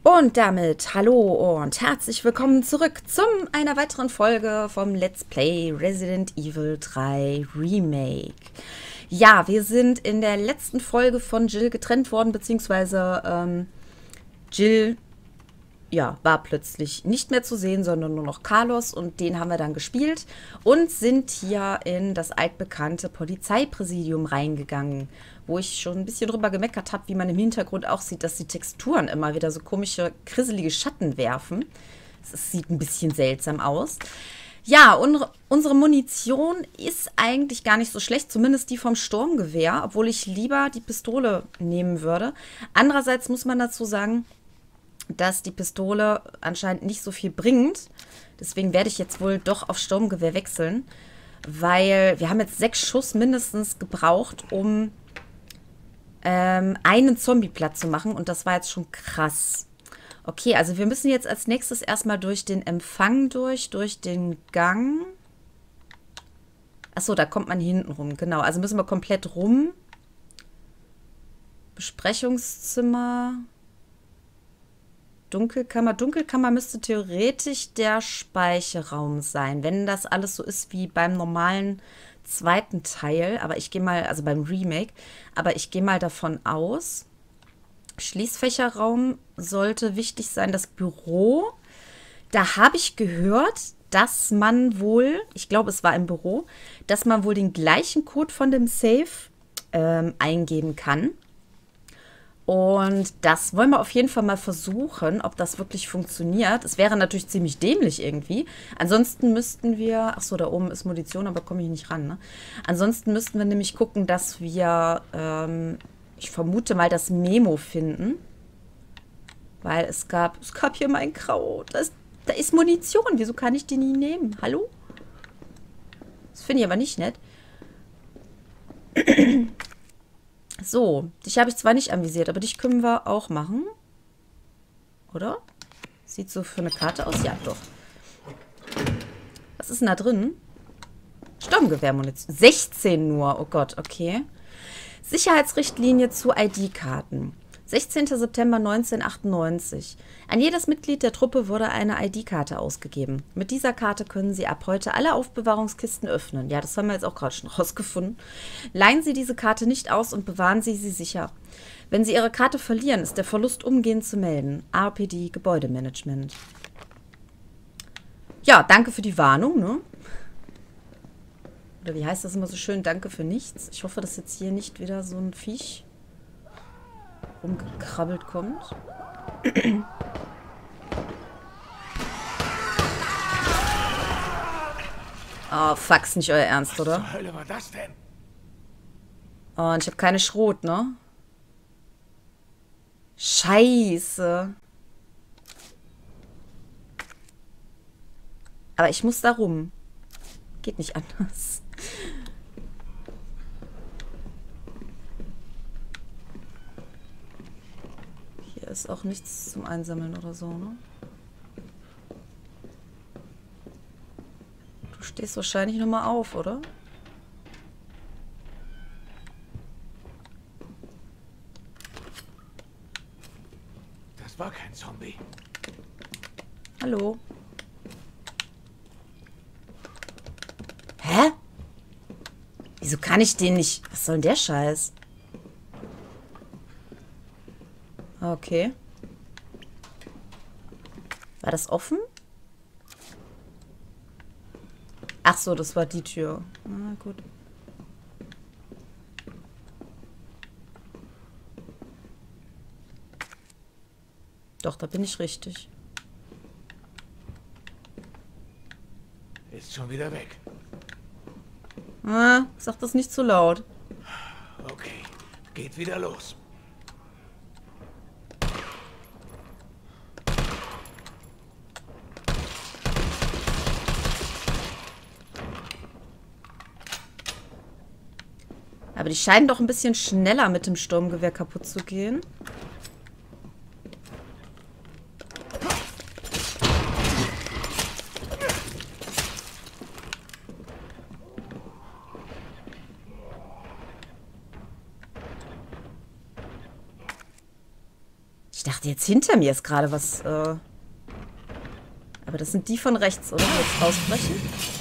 Und damit hallo und herzlich willkommen zurück zu einer weiteren Folge vom Let's Play Resident Evil 3 Remake. Ja, wir sind in der letzten Folge von Jill getrennt worden, beziehungsweise Jill war plötzlich nicht mehr zu sehen, sondern nur noch Carlos, und den haben wir dann gespielt und sind hier in das altbekannte Polizeipräsidium reingegangen, wo ich schon ein bisschen drüber gemeckert habe, wie man im Hintergrund auch sieht, dass die Texturen immer wieder so komische, krisselige Schatten werfen. Es sieht ein bisschen seltsam aus. Ja, unsere Munition ist eigentlich gar nicht so schlecht, zumindest die vom Sturmgewehr, obwohl ich lieber die Pistole nehmen würde. Andererseits muss man dazu sagen, dass die Pistole anscheinend nicht so viel bringt. Deswegen werde ich jetzt wohl doch auf Sturmgewehr wechseln, weil wir haben jetzt 6 Schuss mindestens gebraucht, um einen Zombie platt zu machen, und das war jetzt schon krass. Okay, also wir müssen jetzt als nächstes erstmal durch den Empfang durch den Gang. Achso, da kommt man hinten rum, genau. Also müssen wir komplett rum. Besprechungszimmer. Dunkelkammer. Dunkelkammer müsste theoretisch der Speicherraum sein, wenn das alles so ist wie beim normalen zweiten Teil. Aber ich gehe mal, also beim Remake, aber ich gehe mal davon aus. Schließfächerraum sollte wichtig sein. Das Büro, da habe ich gehört, dass man wohl, ich glaube, es war im Büro, dass man wohl den gleichen Code von dem Safe eingeben kann. Und das wollen wir auf jeden Fall mal versuchen, ob das wirklich funktioniert. Es wäre natürlich ziemlich dämlich irgendwie. Ansonsten müssten wir, ach so, da oben ist Munition, aber komme ich nicht ran, ne? Ansonsten müssten wir nämlich gucken, dass wir, ich vermute mal, das Memo finden. Weil es gab hier mein Grau. Da ist Munition. Wieso kann ich die nie nehmen? Hallo? Das finde ich aber nicht nett. So, dich habe ich zwar nicht anvisiert, aber dich können wir auch machen. Oder? Sieht so für eine Karte aus. Ja, doch. Was ist denn da drin? Sturmgewehrmunition. 16 nur. Oh Gott, okay. Sicherheitsrichtlinie zu ID-Karten. 16. September 1998. An jedes Mitglied der Truppe wurde eine ID-Karte ausgegeben. Mit dieser Karte können Sie ab heute alle Aufbewahrungskisten öffnen. Ja, das haben wir jetzt auch gerade schon rausgefunden. Leihen Sie diese Karte nicht aus und bewahren Sie sie sicher. Wenn Sie Ihre Karte verlieren, ist der Verlust umgehend zu melden. RPD Gebäudemanagement. Ja, danke für die Warnung, ne? Oder wie heißt das immer so schön? Danke für nichts. Ich hoffe, dass jetzt hier nicht wieder so ein Viech rumgekrabbelt kommt. Oh, fuck, ist nicht euer Ernst, oder? Was zur Hölle war das denn? Oh, und ich habe keine Schrot, ne? Scheiße. Aber ich muss da rum. Geht nicht anders. Hier ist auch nichts zum Einsammeln oder so, ne? Du stehst wahrscheinlich nochmal auf, oder? Das war kein Zombie. Hallo? Hä? Wieso kann ich den nicht? Was soll denn der Scheiß? Okay. War das offen? Ach so, das war die Tür. Na gut. Doch, da bin ich richtig. Ist schon wieder weg. Ah, sag das nicht zu laut. Okay, geht wieder los. Aber die scheinen doch ein bisschen schneller mit dem Sturmgewehr kaputt zu gehen. Ich dachte, jetzt hinter mir ist gerade was. Aber das sind die von rechts, oder? Jetzt ausbrechen.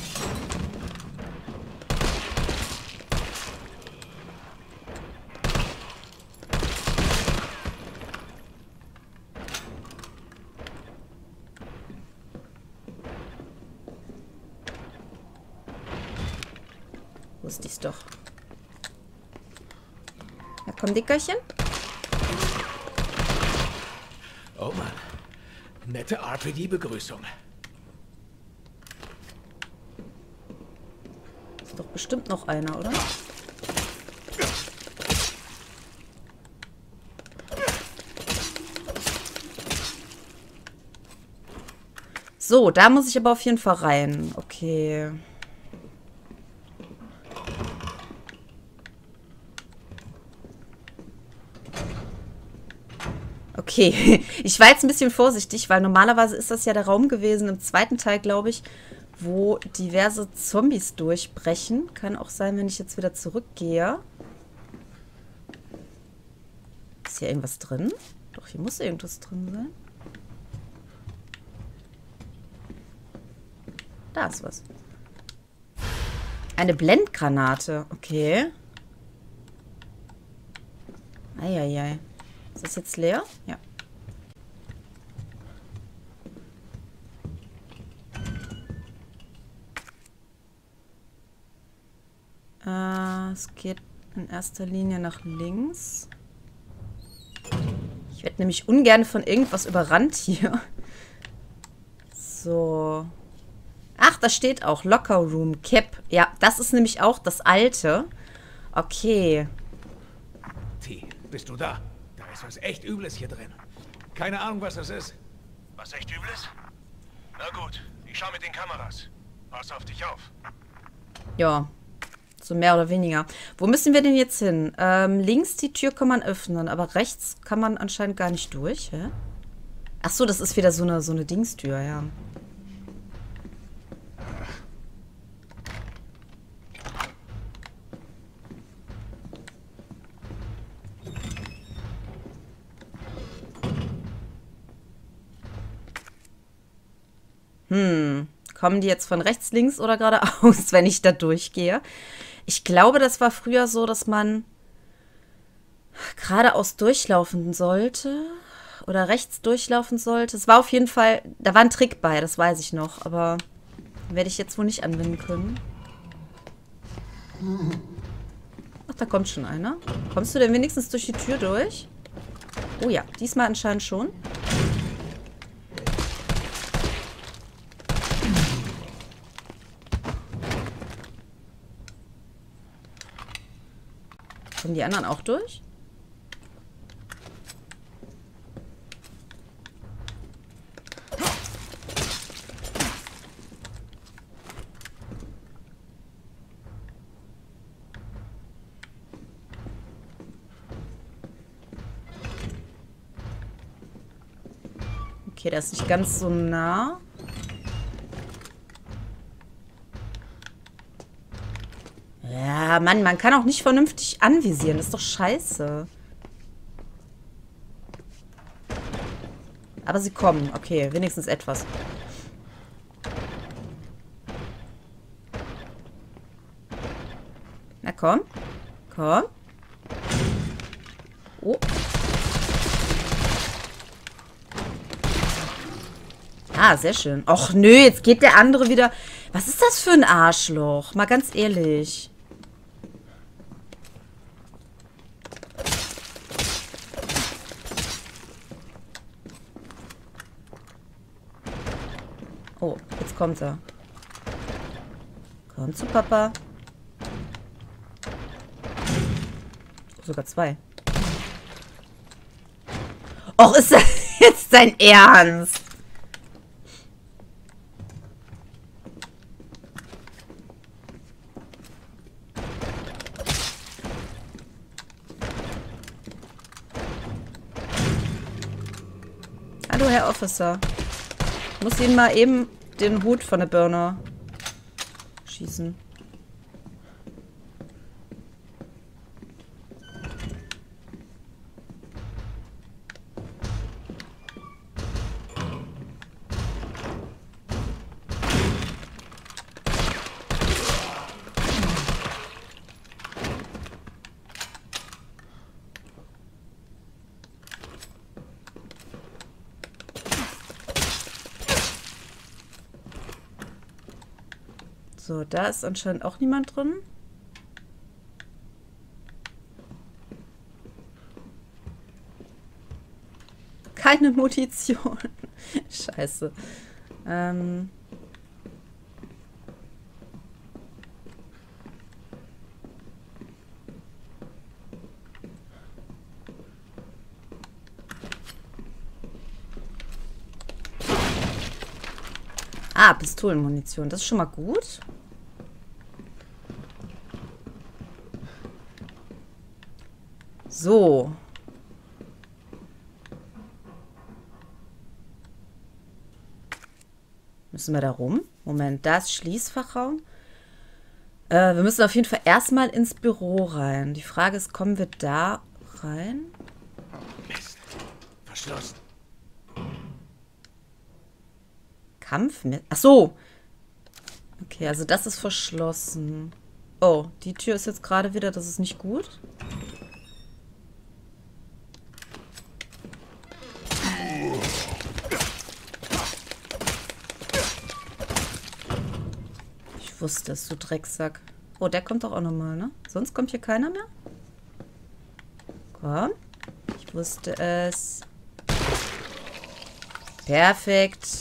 Wusste ich's doch. Na komm, Dickerchen. Oh Mann. Nette RPG-Begrüßung. Ist doch bestimmt noch einer, oder? So, da muss ich aber auf jeden Fall rein. Okay. Okay, ich war jetzt ein bisschen vorsichtig, weil normalerweise ist das ja der Raum gewesen im zweiten Teil, glaube ich, wo diverse Zombies durchbrechen. Kann auch sein, wenn ich jetzt wieder zurückgehe. Ist hier irgendwas drin? Doch, hier muss irgendwas drin sein. Da ist was. Eine Blendgranate. Okay. Eieiei. Ist das jetzt leer? Ja. Es geht in erster Linie nach links. Ich werde nämlich ungern von irgendwas überrannt hier. So. Ach, da steht auch Locker Room Cap. Ja, das ist nämlich auch das alte. Okay. T, bist du da? Da ist was echt Übles hier drin. Keine Ahnung, was das ist. Was echt Übles? Na gut, ich schau mit den Kameras. Pass auf dich auf. Ja, so mehr oder weniger. Wo müssen wir denn jetzt hin? Links die Tür kann man öffnen, aber rechts kann man anscheinend gar nicht durch. Hä? Ach so, das ist wieder so eine Dingstür, ja. Kommen die jetzt von rechts, links oder geradeaus, wenn ich da durchgehe? Ich glaube, das war früher so, dass man geradeaus durchlaufen sollte oder rechts durchlaufen sollte. Es war auf jeden Fall, da war ein Trick bei, das weiß ich noch, aber werde ich jetzt wohl nicht anwenden können. Ach, da kommt schon einer. Kommst du denn wenigstens durch die Tür durch? Oh ja, diesmal anscheinend schon. Kommen die anderen auch durch? Okay, der ist nicht ganz so nah. Ja, Mann, man kann auch nicht vernünftig anvisieren. Das ist doch scheiße. Aber sie kommen. Okay, wenigstens etwas. Na komm. Komm. Oh. Ah, sehr schön. Och nö, jetzt geht der andere wieder. Was ist das für ein Arschloch? Mal ganz ehrlich. Oh, jetzt kommt er. Komm zu Papa. Sogar zwei. Och, ist das jetzt dein Ernst? Hallo, Herr Officer. Ich muss Ihnen mal eben den Hut von der Birne schießen. So, da ist anscheinend auch niemand drin. Keine Munition. Scheiße. Ah, Pistolenmunition. Das ist schon mal gut. So. Müssen wir da rum? Moment, da ist Schließfachraum. Wir müssen auf jeden Fall erstmal ins Büro rein. Die Frage ist, kommen wir da rein? Mist. Verschlossen. Kampf mit... Ach so. Okay, also das ist verschlossen. Oh, die Tür ist jetzt gerade wieder... Das ist nicht gut. Ich wusste es, du Drecksack. Oh, der kommt doch auch nochmal, ne? Sonst kommt hier keiner mehr? Komm. Ich wusste es. Perfekt.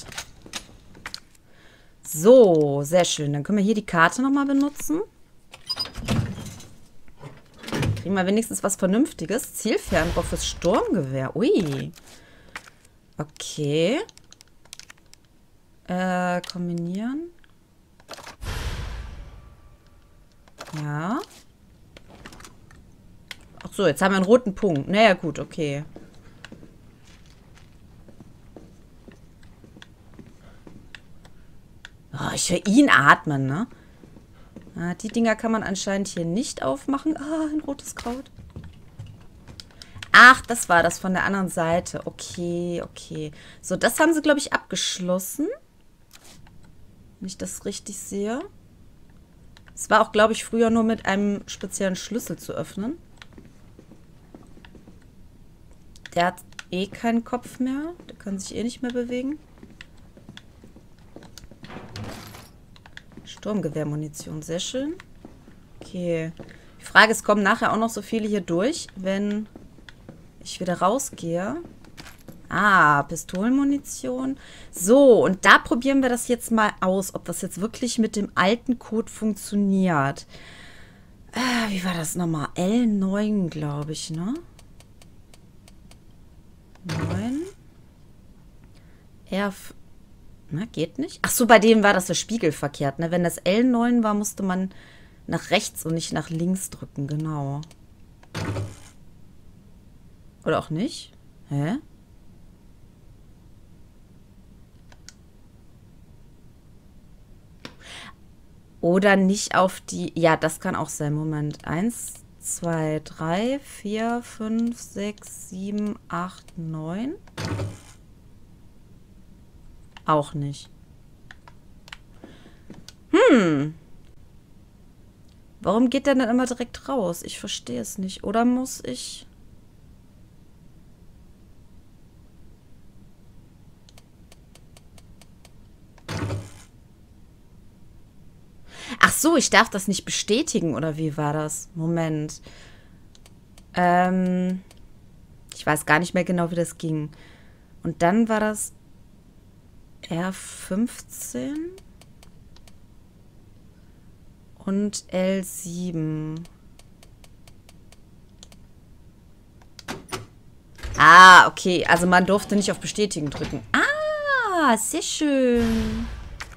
So, sehr schön. Dann können wir hier die Karte nochmal benutzen. Kriegen wir wenigstens was Vernünftiges. Zielfernrohr fürs Sturmgewehr. Ui. Okay. Kombinieren. Ja. Ach so, jetzt haben wir einen roten Punkt. Naja, gut, okay. Oh, ich höre ihn atmen, ne? Ah, die Dinger kann man anscheinend hier nicht aufmachen. Ah, ein rotes Kraut. Ach, das war das von der anderen Seite. Okay, okay. So, das haben sie, glaube ich, abgeschlossen. Wenn ich das richtig sehe. Es war auch, glaube ich, früher nur mit einem speziellen Schlüssel zu öffnen. Der hat eh keinen Kopf mehr. Der kann sich eh nicht mehr bewegen. Sturmgewehrmunition, sehr schön. Okay. Die Frage ist, kommen nachher auch noch so viele hier durch, wenn ich wieder rausgehe? Ah, Pistolenmunition. So, und da probieren wir das jetzt mal aus, ob das jetzt wirklich mit dem alten Code funktioniert. Wie war das nochmal? L9, glaube ich, ne? 9. R... Na, geht nicht? Ach so, bei dem war das der Spiegel verkehrt, ne? Wenn das L9 war, musste man nach rechts und nicht nach links drücken, genau. Oder auch nicht? Hä? Oder nicht auf die... Ja, das kann auch sein. Moment. 1, 2, 3, 4, 5, 6, 7, 8, 9. Auch nicht. Warum geht der denn immer direkt raus? Ich verstehe es nicht. Oder muss ich... Ach so, ich darf das nicht bestätigen, oder wie war das? Moment. Ich weiß gar nicht mehr genau, wie das ging. Und dann war das R15 und L7. Ah, okay. Also man durfte nicht auf Bestätigen drücken. Ah, sehr schön.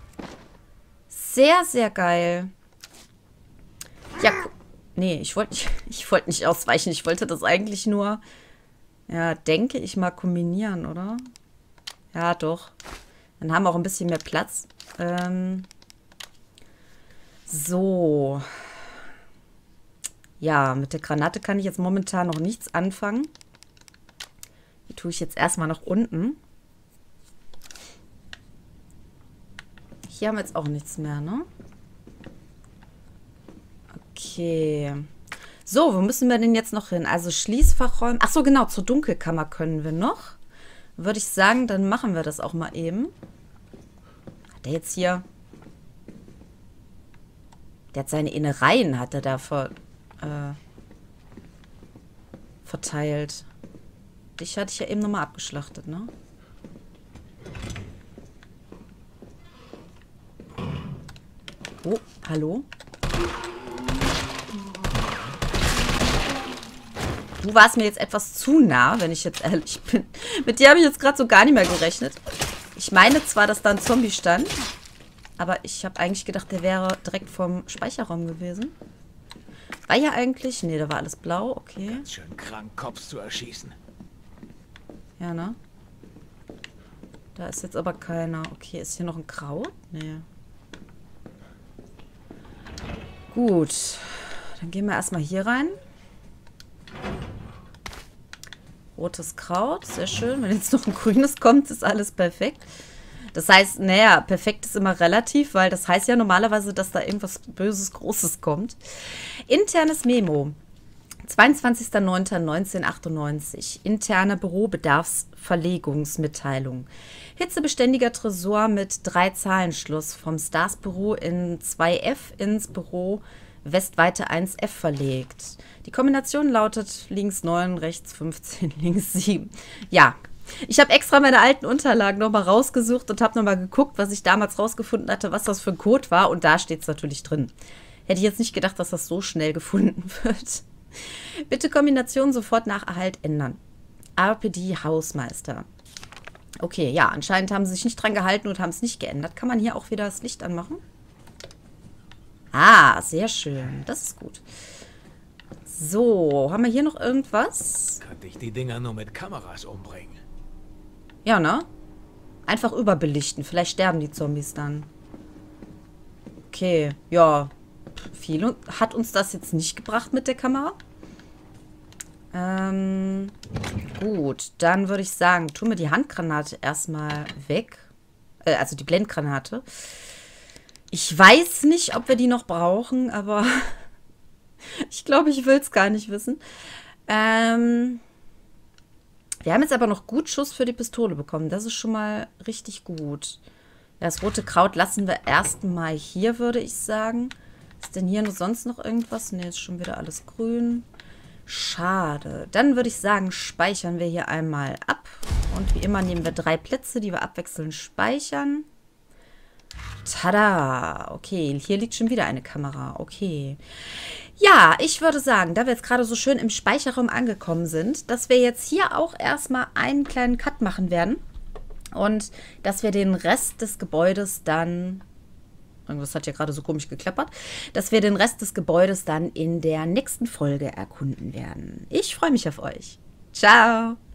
Sehr, sehr geil. Ja, nee, ich wollte nicht ausweichen. Ich wollte das eigentlich nur, ja, denke ich mal, kombinieren, oder? Ja, doch. Dann haben wir auch ein bisschen mehr Platz. So. Ja, mit der Granate kann ich jetzt momentan noch nichts anfangen. Die tue ich jetzt erstmal nach unten. Hier haben wir jetzt auch nichts mehr, ne? Okay. So, wo müssen wir denn jetzt noch hin? Also Schließfachräume. Ach so, genau, zur Dunkelkammer können wir noch. Würde ich sagen, dann machen wir das auch mal eben. Hat der jetzt hier... Der hat seine Innereien, hat er da verteilt. Dich hatte ich ja eben nochmal abgeschlachtet, ne? Oh, hallo? Du warst mir jetzt etwas zu nah, wenn ich jetzt ehrlich bin. Mit dir habe ich jetzt gerade so gar nicht mehr gerechnet. Ich meine zwar, dass da ein Zombie stand, aber ich habe eigentlich gedacht, der wäre direkt vom Speicherraum gewesen. War ja eigentlich... Nee, da war alles blau, okay. Ganz schön krank, Cops zu erschießen. Ja, ne? Da ist jetzt aber keiner. Okay, ist hier noch ein Kraut? Nee. Gut. Dann gehen wir erstmal hier rein. Rotes Kraut, sehr schön. Wenn jetzt noch ein grünes kommt, ist alles perfekt. Das heißt, naja, perfekt ist immer relativ, weil das heißt ja normalerweise, dass da irgendwas Böses, Großes kommt. Internes Memo. 22.09.1998. Interne Bürobedarfsverlegungsmitteilung. Hitzebeständiger Tresor mit 3 Zahlenschluss vom Stars Büro in 2F ins Büro Westweite 1F verlegt. Die Kombination lautet links 9, rechts 15, links 7. Ja, ich habe extra meine alten Unterlagen nochmal rausgesucht und habe nochmal geguckt, was ich damals rausgefunden hatte, was das für ein Code war. Und da steht es natürlich drin. Hätte ich jetzt nicht gedacht, dass das so schnell gefunden wird. Bitte Kombination sofort nach Erhalt ändern. RPD Hausmeister. Okay, ja, anscheinend haben sie sich nicht dran gehalten und haben es nicht geändert. Kann man hier auch wieder das Licht anmachen? Ah, sehr schön. Das ist gut. So, haben wir hier noch irgendwas? Könnte ich die Dinger nur mit Kameras umbringen. Ja, ne? Einfach überbelichten. Vielleicht sterben die Zombies dann. Okay, ja. Viel hat uns das jetzt nicht gebracht mit der Kamera. Gut, dann würde ich sagen, tun wir die Handgranate erstmal weg. Also die Blendgranate. Ich weiß nicht, ob wir die noch brauchen, aber ich glaube, ich will es gar nicht wissen. Wir haben jetzt aber noch gut Schuss für die Pistole bekommen. Das ist schon mal richtig gut. Ja, das rote Kraut lassen wir erstmal hier, würde ich sagen. Ist denn hier sonst noch irgendwas? Ne, ist schon wieder alles grün. Schade. Dann würde ich sagen, speichern wir hier einmal ab. Und wie immer nehmen wir 3 Plätze, die wir abwechselnd speichern. Tada! Okay, hier liegt schon wieder eine Kamera. Okay. Ja, ich würde sagen, da wir jetzt gerade so schön im Speicherraum angekommen sind, dass wir jetzt hier auch erstmal einen kleinen Cut machen werden. Und dass wir den Rest des Gebäudes dann... Irgendwas hat ja gerade so komisch geklappert. Dass wir den Rest des Gebäudes dann in der nächsten Folge erkunden werden. Ich freue mich auf euch. Ciao!